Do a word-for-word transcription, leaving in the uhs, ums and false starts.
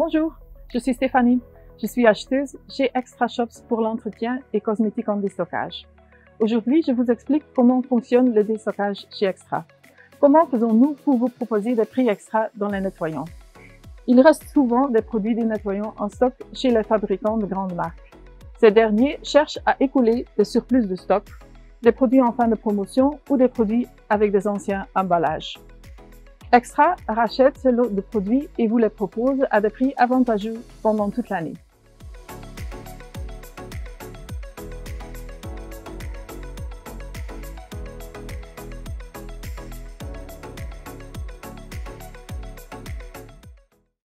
Bonjour, je suis Stéphanie. Je suis acheteuse chez Extra Shops pour l'entretien et cosmétiques en déstockage. Aujourd'hui, je vous explique comment fonctionne le déstockage chez Extra. Comment faisons-nous pour vous proposer des prix extra dans les nettoyants? Il reste souvent des produits de nettoyants en stock chez les fabricants de grandes marques. Ces derniers cherchent à écouler des surplus de stock, des produits en fin de promotion ou des produits avec des anciens emballages. Extra rachète ce lot de produits et vous les propose à des prix avantageux pendant toute l'année.